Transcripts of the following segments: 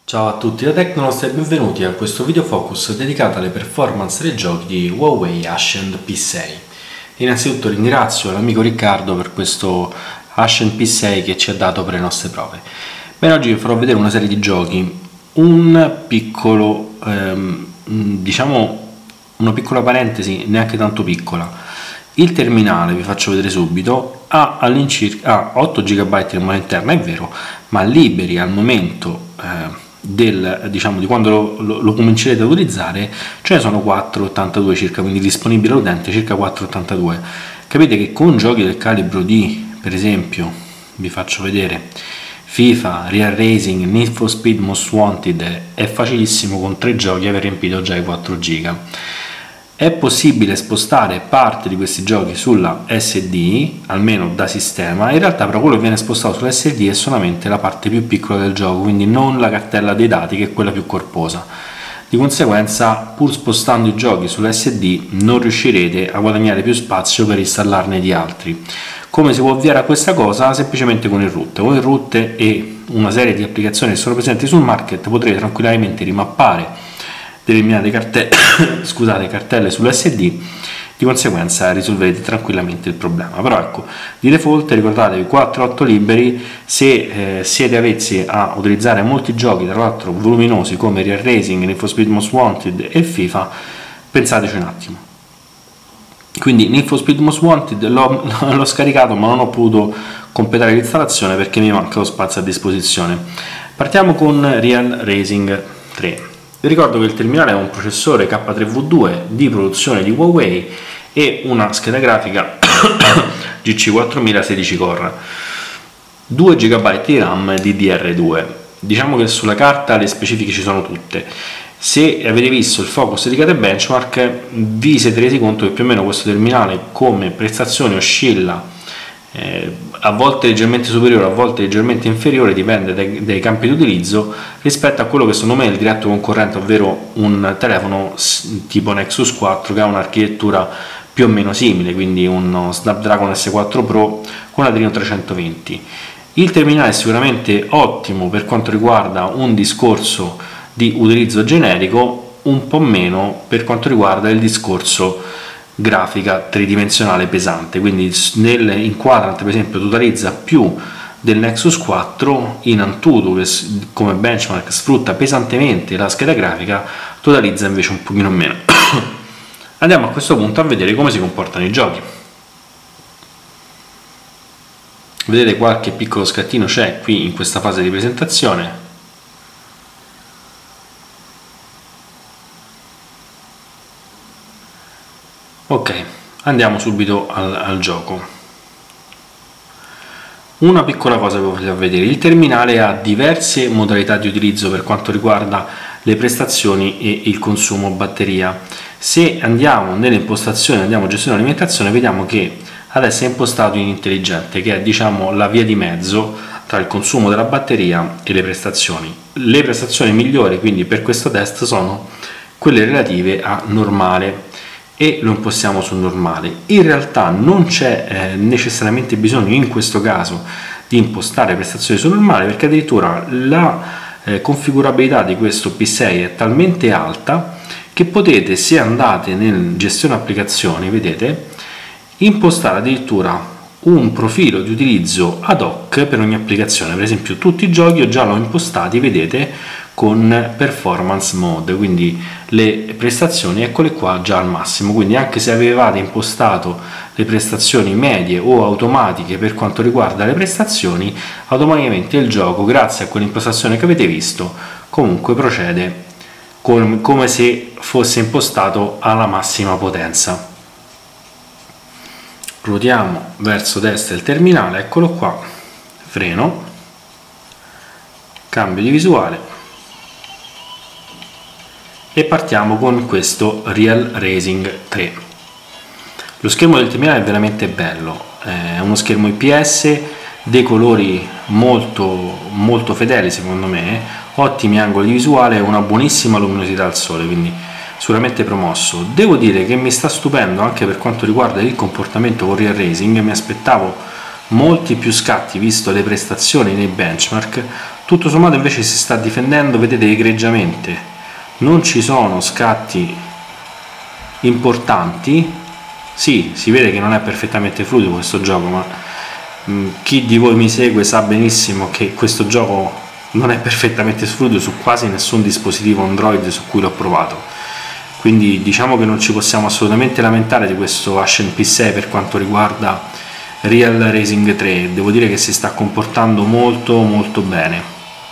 Ciao a tutti da Tecnonost e benvenuti a questo video focus dedicato alle performance dei giochi di Huawei Ascend P6. Innanzitutto ringrazio l'amico Riccardo per questo Ascend P6 che ci ha dato per le nostre prove. Bene, oggi vi farò vedere una serie di giochi, una piccola parentesi, neanche tanto piccola. Il terminale, vi faccio vedere subito, ha all'incirca 8 GB di memoria interna, è vero, ma liberi al momento di quando lo comincerete a utilizzare ce ne sono 482 circa, quindi disponibile all'utente circa 482. Capite che con giochi del calibro di, per esempio, vi faccio vedere FIFA, Real Racing, Need for Speed Most Wanted, è facilissimo con 3 giochi aver riempito già i 4 GB. È possibile spostare parte di questi giochi sulla SD, almeno da sistema. In realtà però quello che viene spostato sulla SD è solamente la parte più piccola del gioco, quindi non la cartella dei dati, che è quella più corposa. Di conseguenza, pur spostando i giochi sulla SD, non riuscirete a guadagnare più spazio per installarne di altri. Come si può ovviare a questa cosa? Semplicemente con il root. Con il root e una serie di applicazioni che sono presenti sul market potrete tranquillamente rimappare determinate cartelle sull'SD, di conseguenza risolverete tranquillamente il problema. Però ecco, di default ricordatevi 4.8 liberi. Se siete avvezzi a utilizzare molti giochi, tra l'altro voluminosi, come Real Racing, Need for Speed Most Wanted e FIFA, pensateci un attimo. Quindi Need for Speed Most Wanted l'ho scaricato, ma non ho potuto completare l'installazione perché mi manca lo spazio a disposizione. Partiamo con Real Racing 3. Vi ricordo che il terminale ha un processore K3V2 di produzione di Huawei e una scheda grafica GC4000 16 core, 2 GB di RAM DDR2. Diciamo che sulla carta le specifiche ci sono tutte. Se avete visto il focus di Cate Benchmark vi siete resi conto che più o meno questo terminale come prestazione oscilla a volte leggermente superiore, a volte leggermente inferiore, dipende dai campi di utilizzo, rispetto a quello che secondo me è il diretto concorrente, ovvero un telefono tipo Nexus 4 che ha un'architettura più o meno simile, quindi uno Snapdragon S4 Pro con Adreno 320. Il terminale è sicuramente ottimo per quanto riguarda un discorso di utilizzo generico, un po' meno per quanto riguarda il discorso grafica tridimensionale pesante, quindi in Quadrant per esempio totalizza più del Nexus 4, in Antutu che come benchmark sfrutta pesantemente la scheda grafica totalizza invece un pochino meno. Andiamo a questo punto a vedere come si comportano i giochi. Vedete, qualche piccolo scattino c'è qui in questa fase di presentazione. Ok, andiamo subito al gioco. Una piccola cosa che voglio vedere: il terminale ha diverse modalità di utilizzo per quanto riguarda le prestazioni e il consumo batteria. Se andiamo nelle impostazioni, andiamo a gestione alimentazione, vediamo che adesso è impostato in intelligente, che è diciamo la via di mezzo tra il consumo della batteria e le prestazioni. Le prestazioni migliori quindi per questo test sono quelle relative a normale e lo impostiamo su normale. In realtà non c'è necessariamente bisogno in questo caso di impostare prestazioni su normale, perché addirittura la configurabilità di questo P6 è talmente alta che potete, se andate nel gestione applicazioni, vedete, impostare addirittura un profilo di utilizzo ad hoc per ogni applicazione. Per esempio tutti i giochi io già l'ho impostati, vedete, con performance mode, quindi le prestazioni eccole qua già al massimo. Quindi anche se avevate impostato le prestazioni medie o automatiche per quanto riguarda le prestazioni, automaticamente il gioco, grazie a quell'impostazione che avete visto, comunque procede come se fosse impostato alla massima potenza. Ruotiamo verso destra il terminale, eccolo qua, freno, cambio di visuale e partiamo con questo Real Racing 3. Lo schermo del terminale è veramente bello, è uno schermo IPS, dei colori molto fedeli secondo me, ottimi angoli di visuale e una buonissima luminosità al sole, quindi sicuramente promosso. Devo dire che mi sta stupendo anche per quanto riguarda il comportamento con Real Racing, mi aspettavo molti più scatti visto le prestazioni nei benchmark. Tutto sommato invece si sta difendendo, vedete, egregiamente, non ci sono scatti importanti. Sì, si vede che non è perfettamente fluido questo gioco, ma chi di voi mi segue sa benissimo che questo gioco non è perfettamente fluido su quasi nessun dispositivo Android su cui l'ho provato, quindi diciamo che non ci possiamo assolutamente lamentare di questo Ascent P6 per quanto riguarda Real Racing 3. Devo dire che si sta comportando molto molto bene.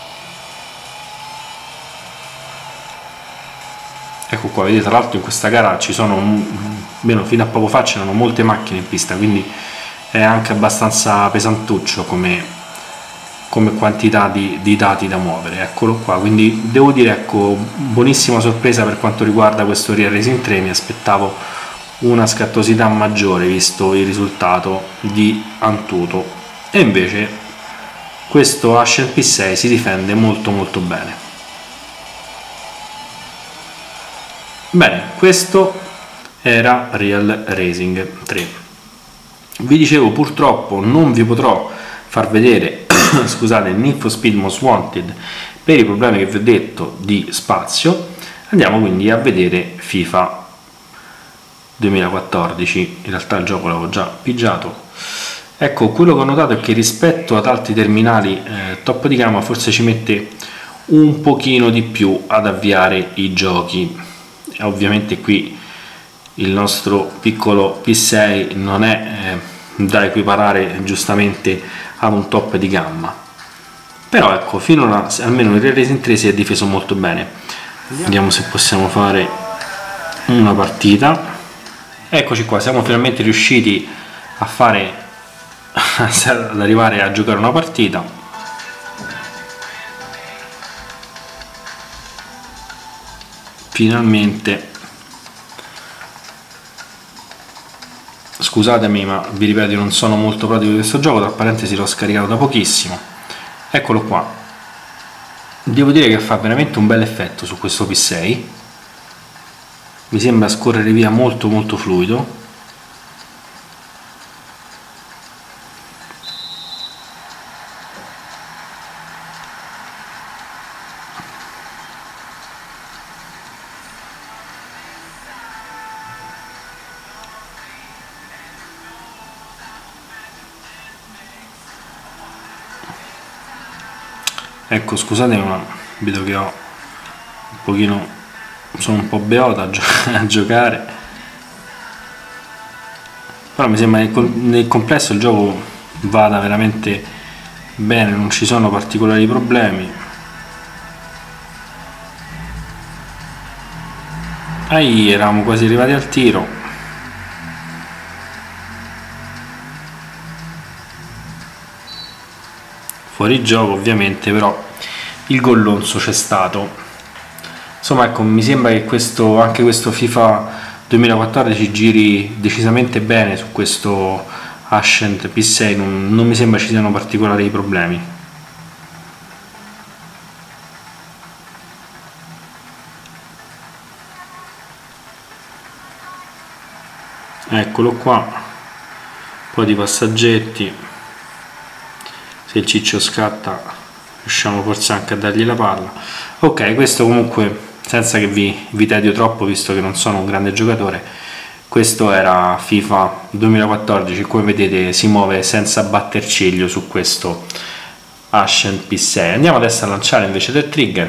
Ecco qua, vedete, tra l'altro in questa gara ci sono, almeno fino a poco fa c'erano molte macchine in pista, quindi è anche abbastanza pesantuccio come quantità di dati da muovere. Eccolo qua, quindi devo dire, ecco, buonissima sorpresa per quanto riguarda questo Real Racing 3. Mi aspettavo una scattosità maggiore visto il risultato di Antutu, e invece questo Ascent P6 si difende molto molto bene. Bene, questo era Real Racing 3. Vi dicevo, purtroppo non vi potrò far vedere scusate, Need for Speed Most Wanted per i problemi che vi ho detto di spazio. Andiamo quindi a vedere FIFA 2014. In realtà il gioco l'avevo già pigiato. Ecco, quello che ho notato è che rispetto ad altri terminali top di gamma forse ci mette un pochino di più ad avviare i giochi. Ovviamente qui il nostro piccolo P6 non è da equiparare giustamente ad un top di gamma, però ecco, finora almeno il Real Racing 3 si è difeso molto bene. Vediamo se possiamo fare una partita. Eccoci qua, siamo finalmente riusciti a fare ad arrivare a giocare una partita. Finalmente, scusatemi ma vi ripeto, non sono molto pratico di questo gioco, tra parentesi l'ho scaricato da pochissimo. Eccolo qua, devo dire che fa veramente un bel effetto su questo P6, mi sembra scorrere via molto molto fluido. Ecco, scusate ma vedo che ho un pochino, sono un po' beota a giocare, però mi sembra che nel complesso il gioco vada veramente bene, non ci sono particolari problemi. Eravamo quasi arrivati al tiro. Fuori gioco ovviamente, però il gollonzo c'è stato. Insomma, ecco, mi sembra che anche questo FIFA 2014 giri decisamente bene su questo Ascent P6, non mi sembra ci siano particolari problemi. Eccolo qua, un po' di passaggetti. Se il ciccio scatta riusciamo forse anche a dargli la palla. Ok, questo comunque, senza che vi tedio troppo visto che non sono un grande giocatore, questo era FIFA 2014. Come vedete si muove senza batter ciglio su questo Ascent P6. Andiamo adesso a lanciare invece del trigger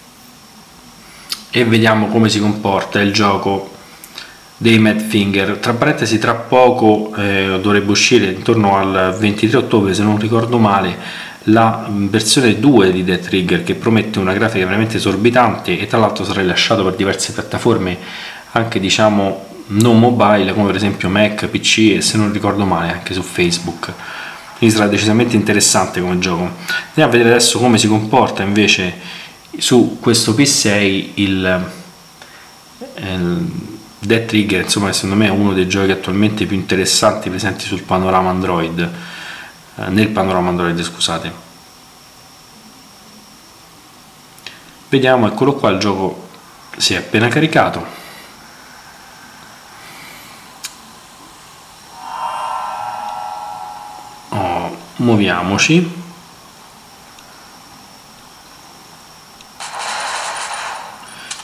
e vediamo come si comporta il gioco dei Mad Finger. Tra parentesi, tra poco dovrebbe uscire intorno al 23 ottobre se non ricordo male la versione 2 di Death Trigger, che promette una grafica veramente esorbitante e tra l'altro sarà rilasciato per diverse piattaforme anche diciamo non mobile, come per esempio Mac, PC e se non ricordo male anche su Facebook. Quindi sarà decisamente interessante come gioco. Andiamo a vedere adesso come si comporta invece su questo P6 il Death Trigger. Insomma, secondo me è uno dei giochi attualmente più interessanti presenti sul panorama Android, nel panorama Android, scusate. Vediamo, eccolo qua, il gioco si è appena caricato. Muoviamoci.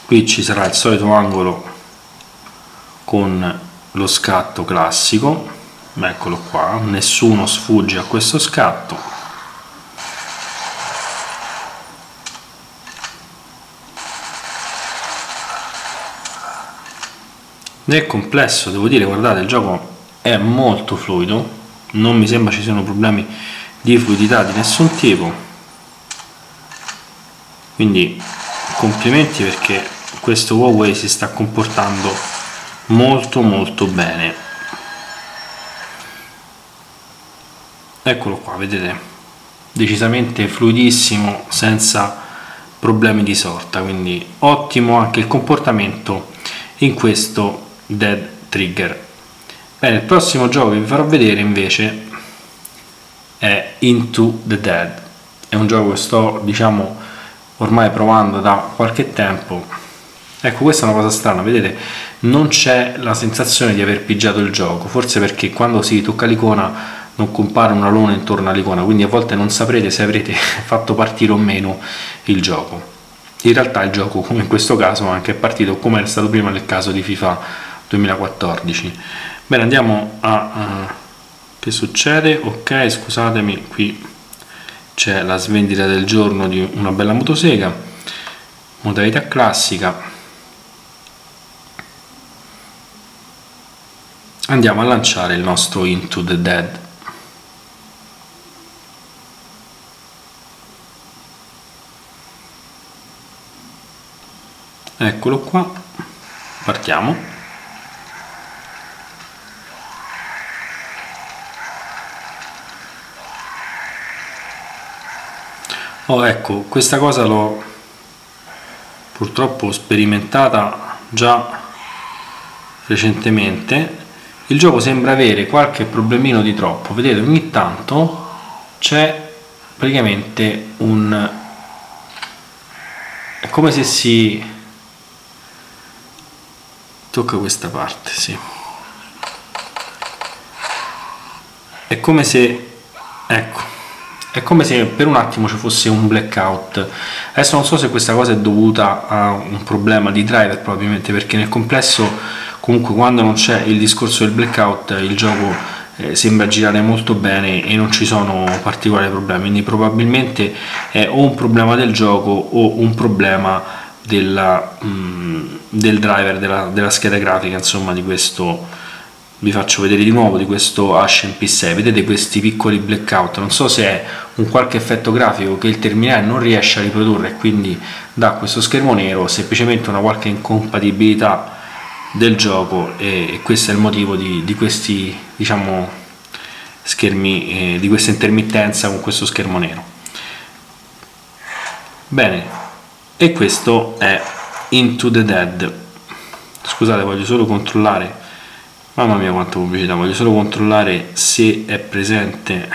Qui ci sarà il solito angolo con lo scatto classico, eccolo qua, nessuno sfugge a questo scatto. Nel complesso devo dire, guardate, il gioco è molto fluido, non mi sembra ci siano problemi di fluidità di nessun tipo, quindi complimenti, perché questo Huawei si sta comportando molto bene. Eccolo qua, vedete, decisamente fluidissimo, senza problemi di sorta, quindi ottimo anche il comportamento in questo Dead Trigger. Bene, il prossimo gioco che vi farò vedere invece è Into the Dead. È un gioco che sto, diciamo, ormai provando da qualche tempo. Ecco, questa è una cosa strana, vedete, non c'è la sensazione di aver pigiato il gioco, forse perché quando si tocca l'icona non compare una luna intorno all'icona, quindi a volte non saprete se avrete fatto partire o meno il gioco. In realtà il gioco, come in questo caso, anche è partito come era stato prima nel caso di FIFA 2014. Bene, andiamo a che succede? Ok, scusatemi, qui c'è la svendita del giorno di una bella motosega, modalità classica. Andiamo a lanciare il nostro Into the Dead. Eccolo qua, partiamo. Oh, ecco, questa cosa l'ho purtroppo sperimentata già recentemente. Il gioco sembra avere qualche problemino di troppo, vedete, ogni tanto c'è praticamente un... è come se si tocca questa parte, sì, è come se, ecco, è come se per un attimo ci fosse un blackout. Adesso non so se questa cosa è dovuta a un problema di driver, probabilmente, perché nel complesso comunque quando non c'è il discorso del blackout il gioco sembra girare molto bene e non ci sono particolari problemi, quindi probabilmente è o un problema del gioco o un problema del driver della scheda grafica, insomma, di questo. Vi faccio vedere di nuovo di questo Ashen P6, vedete questi piccoli blackout, non so se è un qualche effetto grafico che il terminale non riesce a riprodurre e quindi dà questo schermo nero, semplicemente una qualche incompatibilità del gioco, e questo è il motivo di questi, diciamo, schermi, di questa intermittenza con questo schermo nero. Bene, e questo è Into the Dead. Scusate, voglio solo controllare. Mamma mia quanta pubblicità, voglio solo controllare se è presente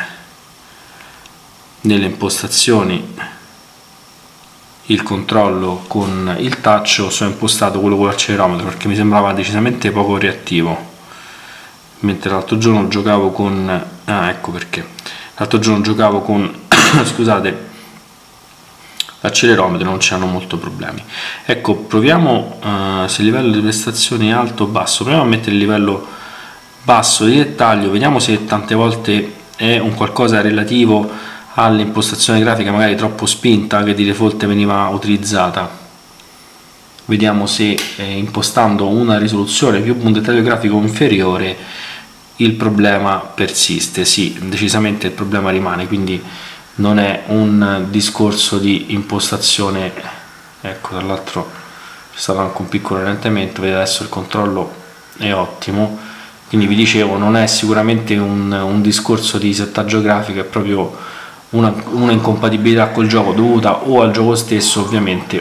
nelle impostazioni il controllo con il touch o se ho impostato quello con l'accelerometro, perché mi sembrava decisamente poco reattivo, mentre l'altro giorno giocavo con... ecco perché l'altro giorno giocavo con scusate, l'accelerometro, non c'erano molto problemi. Ecco, proviamo se il livello di prestazione è alto o basso, proviamo a mettere il livello basso di dettaglio, vediamo se tante volte è un qualcosa relativo all'impostazione grafica magari troppo spinta che di default veniva utilizzata. Vediamo se impostando una risoluzione più un dettaglio grafico inferiore il problema persiste. Sì, decisamente il problema rimane, quindi non è un discorso di impostazione. Ecco, tra l'altro c'è stato anche un piccolo rallentamento, vedete adesso il controllo è ottimo, quindi vi dicevo non è sicuramente un discorso di settaggio grafico, è proprio una incompatibilità col gioco dovuta o al gioco stesso ovviamente,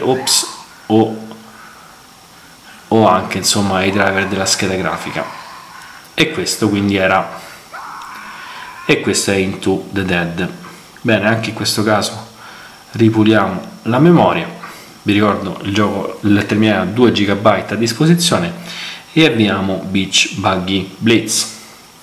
o anche insomma ai driver della scheda grafica. E questo quindi era, e questo è Into the Dead. Bene, anche in questo caso ripuliamo la memoria, vi ricordo il gioco, il terminale ha 2 GB a disposizione, e avviamo Beach Buggy Blitz,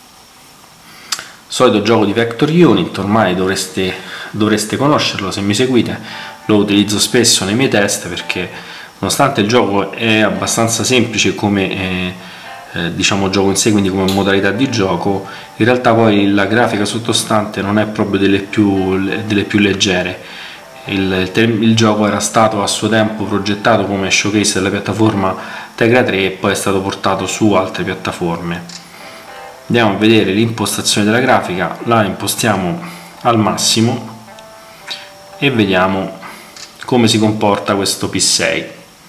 solito gioco di Vector Unit, ormai dovreste conoscerlo se mi seguite, lo utilizzo spesso nei miei test perché nonostante il gioco è abbastanza semplice come diciamo gioco in sé, quindi come modalità di gioco, in realtà poi la grafica sottostante non è proprio delle più leggere. Il gioco era stato a suo tempo progettato come showcase della piattaforma Tegra 3 e poi è stato portato su altre piattaforme. Andiamo a vedere l'impostazione della grafica, la impostiamo al massimo e vediamo come si comporta questo P6.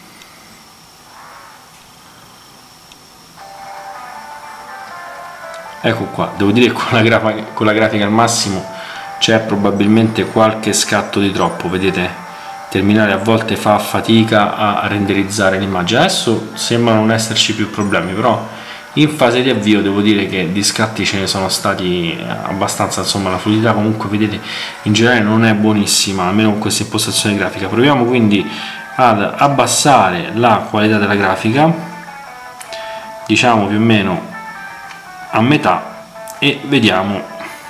Ecco qua, devo dire che con la grafica al massimo c'è probabilmente qualche scatto di troppo, vedete, il terminale a volte fa fatica a renderizzare l'immagine. Adesso sembrano non esserci più problemi, però in fase di avvio devo dire che di scatti ce ne sono stati abbastanza, insomma la fluidità comunque vedete in generale non è buonissima, almeno con questa impostazione grafica. Proviamo quindi ad abbassare la qualità della grafica, diciamo più o meno a metà, e vediamo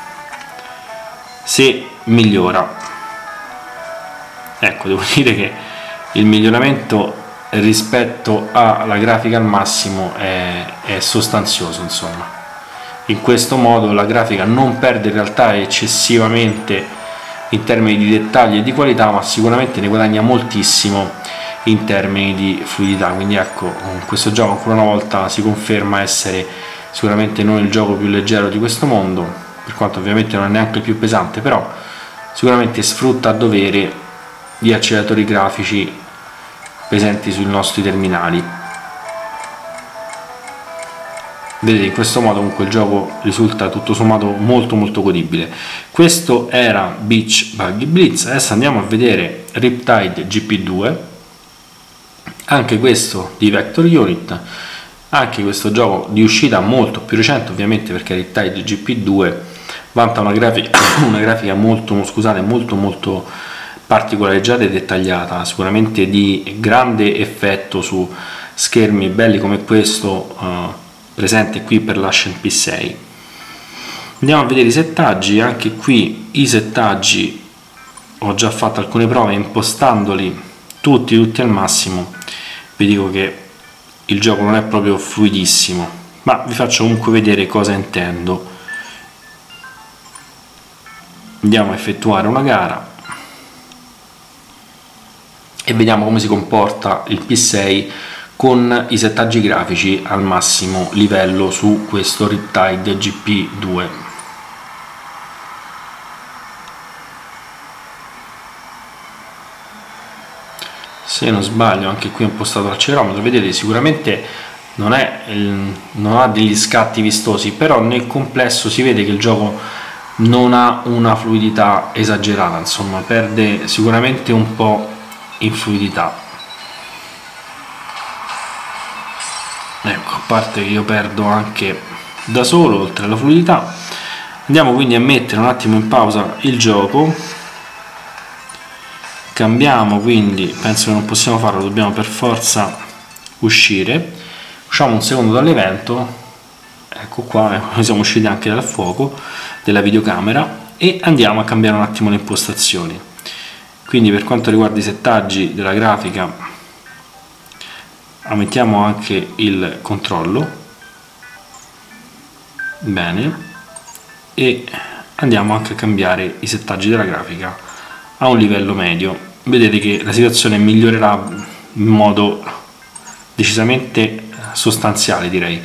se migliora. Ecco, devo dire che il miglioramento rispetto alla grafica al massimo è sostanzioso, insomma. In questo modo la grafica non perde in realtà eccessivamente in termini di dettagli e di qualità, ma sicuramente ne guadagna moltissimo in termini di fluidità. Quindi ecco, questo gioco ancora una volta si conferma essere sicuramente non il gioco più leggero di questo mondo, per quanto ovviamente non è neanche il più pesante, però sicuramente sfrutta a dovere gli acceleratori grafici presenti sui nostri terminali. Vedete, in questo modo comunque il gioco risulta tutto sommato molto godibile. Questo era Beach Buggy Blitz. Adesso andiamo a vedere Riptide GP2, anche questo di Vector Unit. Anche questo gioco di uscita molto più recente, ovviamente, perché Riptide GP2 vanta una grafica molto particolareggiata e dettagliata, sicuramente di grande effetto su schermi belli come questo presente qui per l'Ascent P6. Andiamo a vedere i settaggi. Anche qui i settaggi ho già fatto alcune prove impostandoli tutti al massimo. Vi dico che il gioco non è proprio fluidissimo, ma vi faccio comunque vedere cosa intendo. Andiamo a effettuare una gara e vediamo come si comporta il P6 con i settaggi grafici al massimo livello su questo Riptide GP2. Se non sbaglio anche qui ho impostato l'accelerometro, vedete sicuramente non ha degli scatti vistosi, però nel complesso si vede che il gioco non ha una fluidità esagerata, insomma perde sicuramente un po' in fluidità. Ecco, a parte che io perdo anche da solo oltre alla fluidità. Andiamo quindi a mettere un attimo in pausa il gioco, cambiamo, quindi penso che non possiamo farlo, dobbiamo per forza uscire, usciamo un secondo dall'evento, ecco qua, noi siamo usciti anche dal fuoco della videocamera, e andiamo a cambiare un attimo le impostazioni. Quindi per quanto riguarda i settaggi della grafica mettiamo anche il controllo, bene, e andiamo anche a cambiare i settaggi della grafica a un livello medio. Vedete che la situazione migliorerà in modo decisamente sostanziale, direi.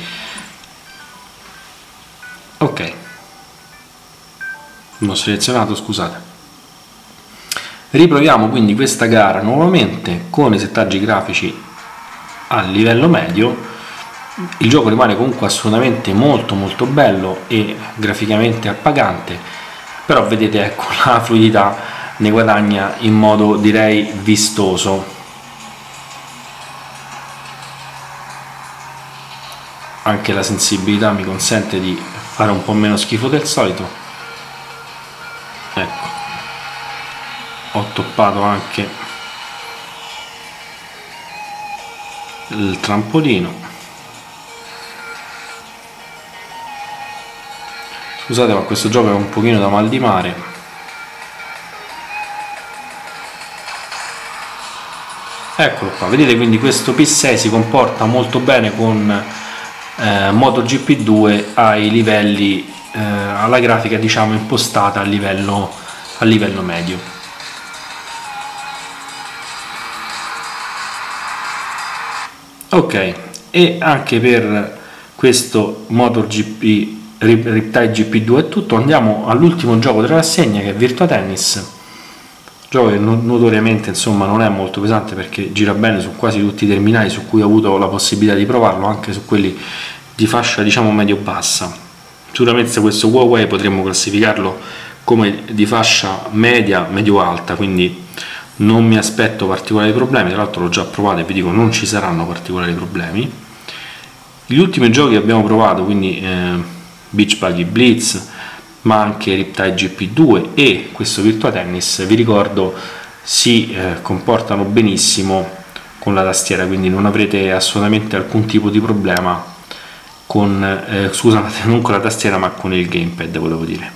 Ok, l'ho selezionato, scusate. Riproviamo quindi questa gara nuovamente con i settaggi grafici a livello medio. Il gioco rimane comunque assolutamente molto bello e graficamente appagante, però vedete, ecco, la fluidità ne guadagna in modo, direi, vistoso. Anche la sensibilità mi consente di fare un po' meno schifo del solito. Ecco, ho toppato anche il trampolino. Scusate, ma questo gioco è un pochino da mal di mare. Eccolo qua, vedete, quindi questo P6 si comporta molto bene con MotoGP 2 ai livelli, alla grafica diciamo impostata a livello medio. Ok, e anche per questo MotoGP Riptide GP2 è tutto. Andiamo all'ultimo gioco della rassegna, che è Virtua Tennis, gioco che notoriamente insomma non è molto pesante perché gira bene su quasi tutti i terminali su cui ho avuto la possibilità di provarlo, anche su quelli di fascia diciamo medio bassa. Sicuramente questo Huawei potremmo classificarlo come di fascia media medio alta, quindi non mi aspetto particolari problemi. Tra l'altro l'ho già provato e vi dico non ci saranno particolari problemi. Gli ultimi giochi che abbiamo provato, quindi Beach Buggy Blitz, ma anche Riptide GP2 e questo Virtua Tennis, vi ricordo, si comportano benissimo con la tastiera, quindi non avrete assolutamente alcun tipo di problema con scusate, non con la tastiera ma con il gamepad, volevo dire.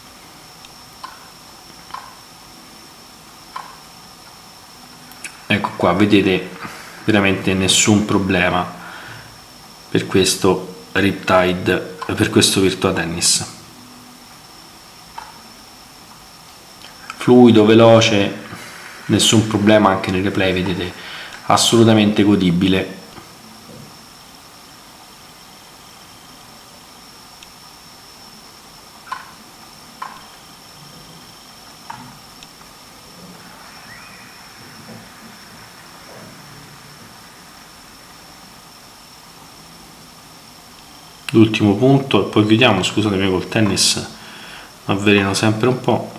Ecco qua, vedete, veramente nessun problema per questo Riptide, per questo Virtua Tennis. Fluido, veloce, nessun problema anche nel replay, vedete, assolutamente godibile. L'ultimo punto e poi chiudiamo, scusatemi col tennis mi avveleno sempre un po'.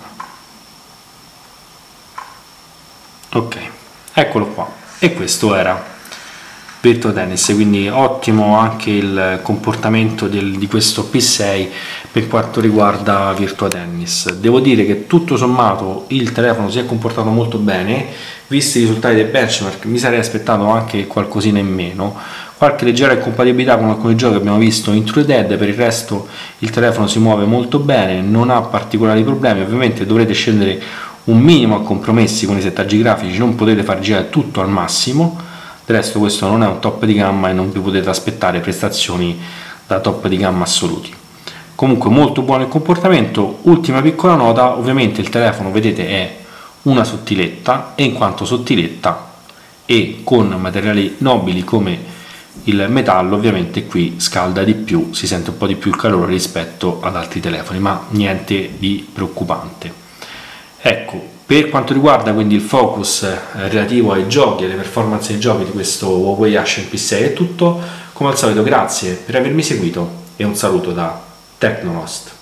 Ok, eccolo qua, e questo era Virtua Tennis, quindi ottimo anche il comportamento di questo P6 per quanto riguarda Virtua Tennis. Devo dire che tutto sommato il telefono si è comportato molto bene, visti i risultati del benchmark mi sarei aspettato anche qualcosina in meno, qualche leggera incompatibilità con alcuni giochi che abbiamo visto in True Dead. Per il resto il telefono si muove molto bene, non ha particolari problemi. Ovviamente dovrete scendere un minimo a compromessi con i settaggi grafici, non potete far girare tutto al massimo. Del resto questo non è un top di gamma e non vi potete aspettare prestazioni da top di gamma assoluti. Comunque molto buono il comportamento. Ultima piccola nota, ovviamente il telefono, vedete, è una sottiletta, e in quanto sottiletta e con materiali nobili come il metallo, ovviamente qui scalda di più, si sente un po' di più il calore rispetto ad altri telefoni, ma niente di preoccupante. Ecco, per quanto riguarda quindi il focus relativo ai giochi e alle performance dei giochi di questo Huawei Action P6 è tutto. Come al solito grazie per avermi seguito e un saluto da Technolost.